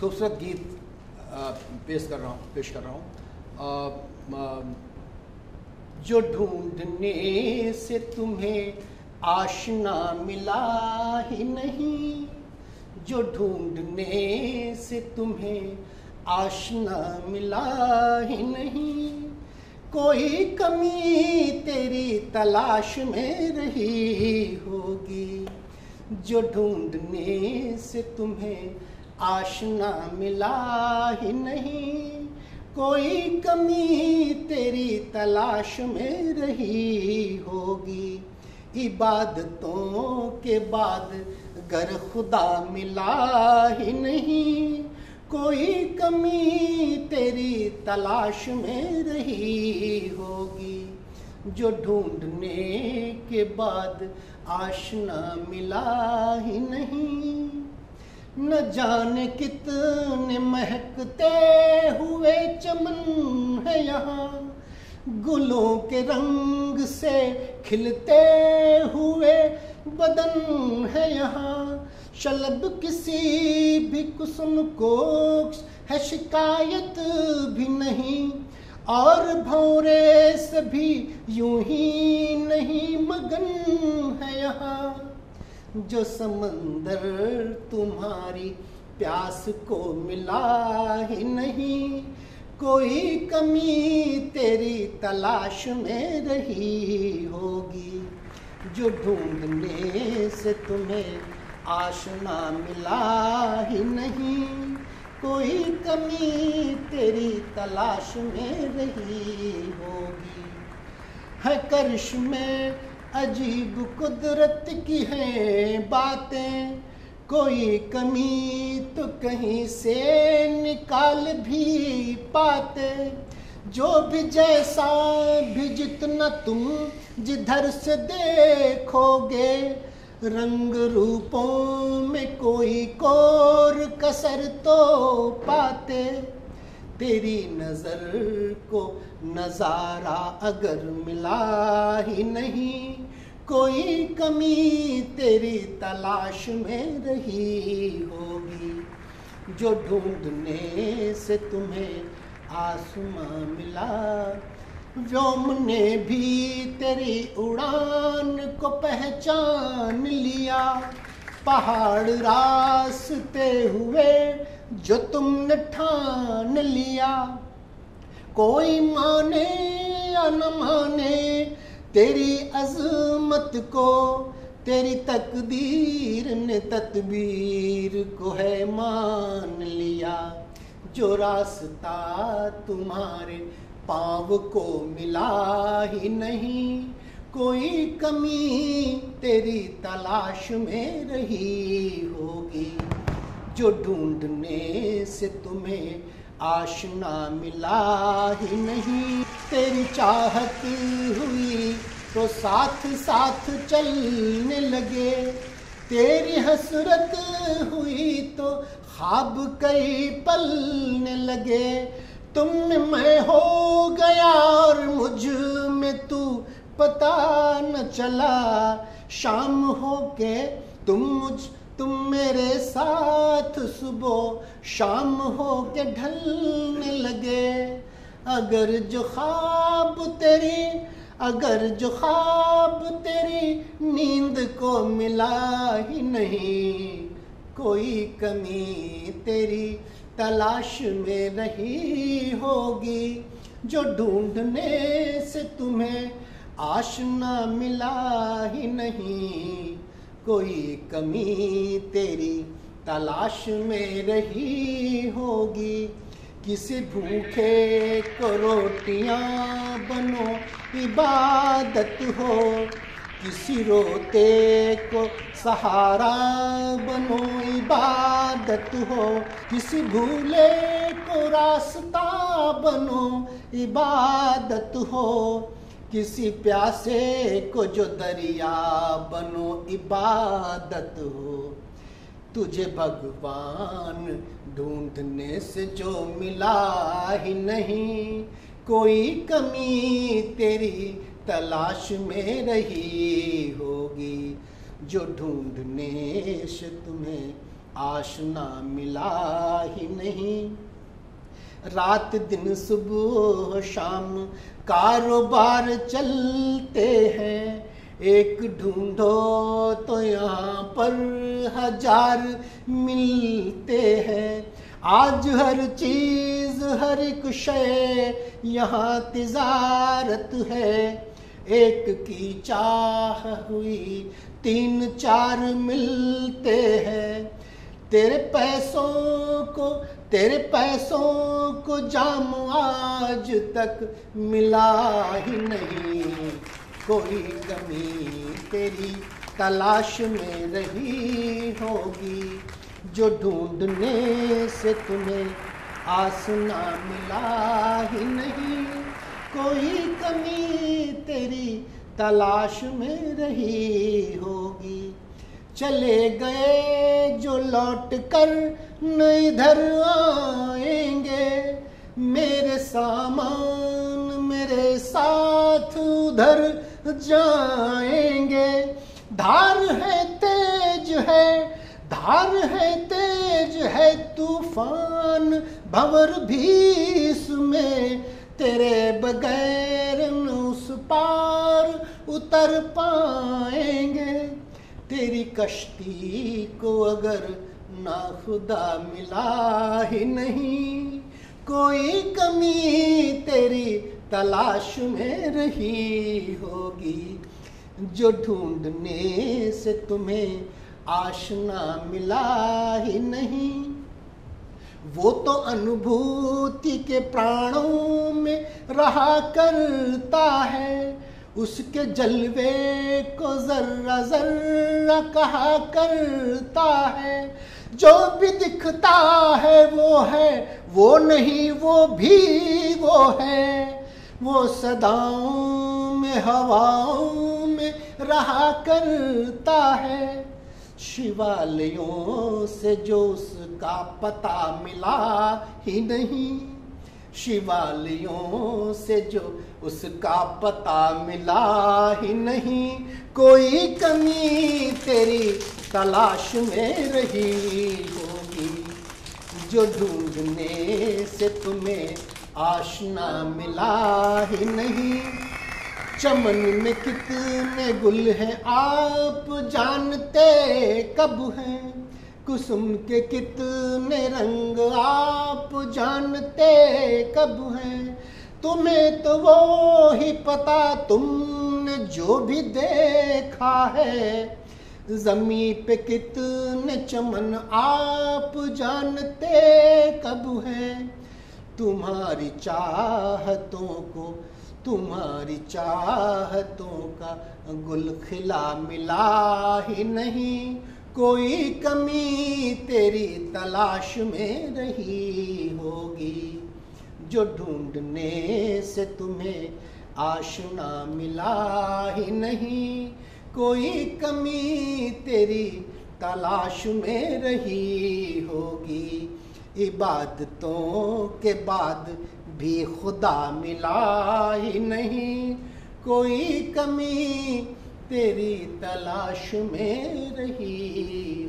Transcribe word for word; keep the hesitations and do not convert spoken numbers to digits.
खूबसूरत गीत आ, पेश कर रहा हूँ पेश कर रहा हूँ। जो ढूंढने से तुम्हें आशना मिला ही नहीं, जो ढूंढने से तुम्हें आशना मिला ही नहीं, कोई कमी तेरी तलाश में रही होगी। जो ढूंढने से तुम्हें आशना मिला ही नहीं, कोई कमी तेरी तलाश में रही होगी। इबादतों के बाद गर खुदा मिला ही नहीं, कोई कमी तेरी तलाश में रही होगी। जो ढूंढने के बाद आशना मिला ही नहीं, न जाने कितने महकते हुए चमन है यहाँ, गुलों के रंग से खिलते हुए बदन है यहाँ। शलब किसी भी कुसुम को है शिकायत भी नहीं, और भौरे से भी यूं ही नहीं मगन है यहाँ। जो समंदर तुम्हारी प्यास को मिला ही नहीं, कोई कमी तेरी तलाश में रही होगी। जो ढूंढने से तुम्हें आशना मिला ही नहीं, कोई कमी तेरी तलाश में रही होगी। है करिश्मे अजीब कुदरत की है बातें, कोई कमी तो कहीं से निकाल भी पाते। जो भी जैसा भी जितना तुम जिधर से देखोगे, रंग रूपों में कोई कोर कसर तो पाते। तेरी नजर को नजारा अगर मिला ही नहीं, कोई कमी तेरी तलाश में रही होगी। जो ढूंढने से तुम्हें आसमां मिला, व्योम ने भी तेरी उड़ान को पहचान लिया। पहाड़ रास्ते हुए जो तुमने ठान लिया, कोई माने या न माने तेरी अज़मत को, तेरी तकदीर ने तदबीर को है मान लिया। जो रास्ता तुम्हारे पाँव को मिला ही नहीं, कोई कमी तेरी तलाश में रही होगी। जो ढूंढने से तुम्हें आशना मिला ही नहीं, तेरी चाहत हुई तो साथ साथ चलने लगे। तेरी हसरत हुई तो ख्वाब कई पलने लगे। तुम में मैं हो गया और मुझ में तू पता न चला। शाम हो के तुम मुझ तुम मेरे साथ सुबह शाम हो के ढलने लगे। अगर जो ख्वाब तेरी अगर जो ख्वाब तेरी नींद को मिला ही नहीं, कोई कमी तेरी तलाश में रही होगी। जो ढूंढने से तुम्हें आशना मिला ही नहीं, कोई कमी तेरी तलाश में रही होगी। किसी भूखे को रोटियां बनो इबादत हो, किसी रोते को सहारा बनो इबादत हो। किसी भूले को रास्ता बनो इबादत हो, किसी प्यासे को जो दरिया बनो इबादत हो। तुझे भगवान ढूंढने से जो मिला ही नहीं, कोई कमी तेरी तलाश में रही होगी। जो ढूंढने से तुम्हें आशना मिला ही नहीं। नहीं। रात दिन सुबह शाम कारोबार चलते हैं, एक ढूंढो तो यहाँ पर हजार मिलते हैं। आज हर चीज हर एक शय यहाँ तिजारत है, एक की चाह हुई तीन चार मिलते हैं। तेरे पैसों को तेरे पैसों को जाम आज तक मिला ही नहीं, कोई कमी तेरी तलाश में रही होगी, जो ढूंढने से तुम्हें आस ना मिला ही नहीं, कोई कमी तेरी तलाश में रही होगी। चले गए जो लौट कर न इधर आएंगे, मेरे सामान मेरे साथ उधर जाएंगे। धार है तेज है धार है तेज है तूफान भंवर भी इसमें, तेरे बगैर न उस पार उतर पाएंगे। तेरी कश्ती को अगर ना खुदा मिला ही नहीं, कोई कमी तेरी तलाश में रही होगी, जो ढूंढने से तुम्हें आशना मिला ही नहीं। वो तो अनुभूति के प्राणों में रहा करता है, उसके जलवे को जर्रा जर्रा कहा करता है। जो भी दिखता है वो है, वो नहीं वो भी वो है, वो सदाओं में हवाओं में रहा करता है। शिवालयों से जो उसका पता मिला ही नहीं, शिवालयों से जो उसका पता मिला ही नहीं, कोई कमी तेरी तलाश में रही होगी, जो ढूंढने से तुम्हें आशना मिला ही नहीं। चमन में कितने गुल हैं आप जानते कब हैं, कुसुम के कितने रंग आप जानते कब हैं। तुम्हें तो वो ही पता तुमने जो भी देखा है, जमी पे कितने चमन आप जानते कब हैं। तुम्हारी चाहतों को तुम्हारी चाहतों का गुल खिला मिला ही नहीं, कोई कमी तेरी तलाश में रही होगी, जो ढूंढने से तुम्हें आशना मिला ही नहीं, कोई कमी तेरी तलाश में रही होगी। इबादतों के बाद भी खुदा मिला ही नहीं, कोई कमी तेरी तलाश में रही